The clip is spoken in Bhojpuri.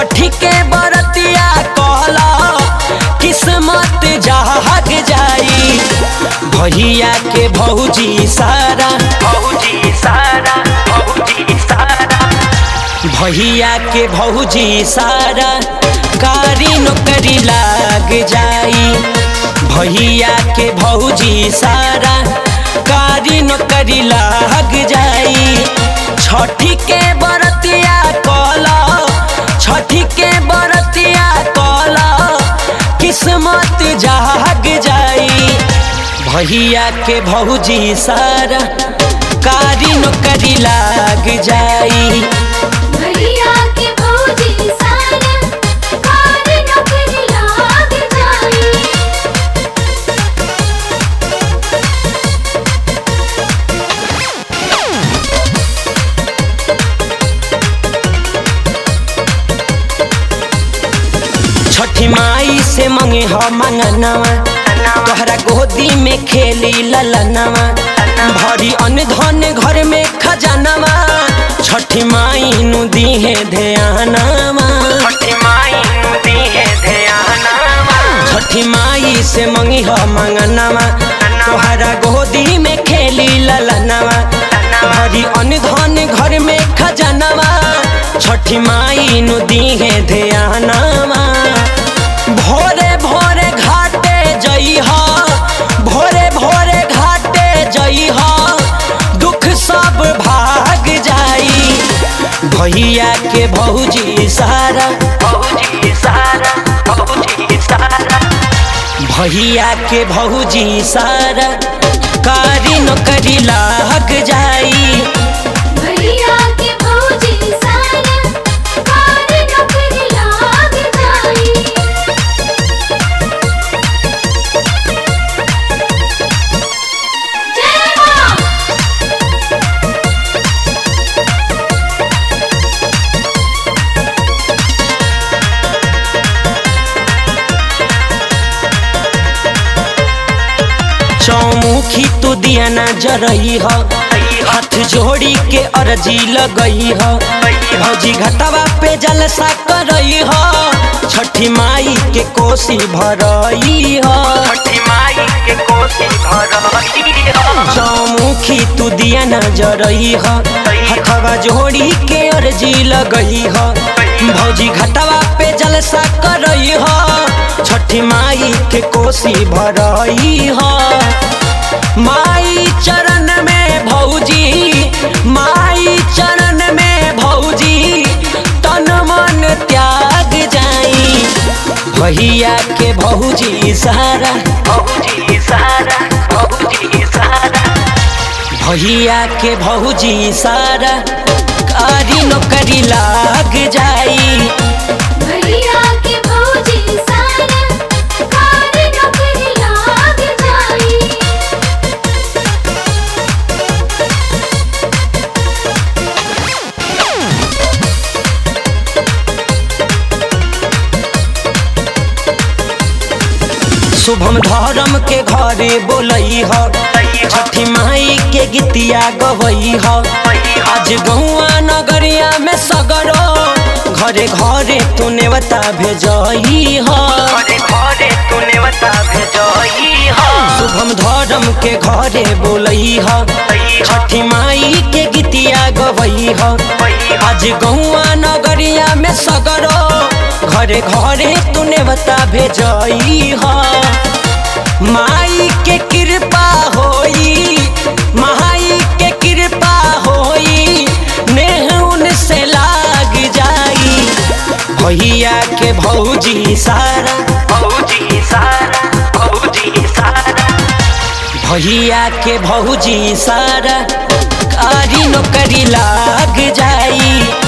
छठी के बरतिया कहला किस्मत जाग जाई। भैया के भौजी सारा भैया के भौजी सारा कारी नौकरी लाग जाई। भैया के भौजी सारा कारी नौकरी लाग जाई। छठी के बरतिया कहला छठी के बरतिया कहला किस्मत जाग जाई। भैया के भौजी सारा कारी नौकरी लाग जाई। भैया के भौजी सारा कारी नौकरी लाग जाई। छठी माई से मंगे हो मंगनवा तोहरा गोदी में खेली ललनवा। भरी अन्न धन घर में खजानवा छठी माई नु दीहे ध्यानवा। छठी माई से मंगी हो मंगनवा तोहरा गोदी में खेली ललनवा। भरी अन्न धन घर में खजानवा छठी माई नु दीहे ध्यानवा। भोरे भोरे घाटे जइहा भोरे भोरे घाटे जइहा दुख सब भाग जाई। भैया के भौजी सारा भैया के भौजी सारा कारी नौकरी लाग जाई। भैया के भौजी सारा कारी नौकरी लाग जाई। जय मां। चौमुखी तू दिया ना जरई हो हाथ जोड़ी के अर्जी लगई हो। भौजी घटवा पे जलसा करई हो छठी माई के कोसी भरई हो। चौमुखी तू दिया ना जरई हो हथवा जोड़ी के अर्जी लगई हो। भौजी घटवा पे जलसा करई हो छठी माई के कोसी भरई हो। माई चरण में भौजी माई चरण में भौजी तन मन त्याग जाई। भैया के भौजी सारा भैया के भौजी सारा कारी नौकरी लाग जाई। भैया के भौजी सारा कारी नौकरी लाग जाई। शुभम धर्म के घरे बोलई हो छठी माई के गीतिया गवई हो। आज गौआ नगरिया में सगरो घरे घरे तू नेवता भेजई हो। शुभम धर्म के घरे बोलई हो छठी माई के गीतिया गवई हो। आज गौआ नगरिया में सगरो घरे घरे तू नेवता भेजई हो। माई के कृपा होई माई के कृपा होई नेह उनसे लाग जाई। भैया के भौजी सारा भैया के भौजी सारा कारी नौकरी लाग जाई।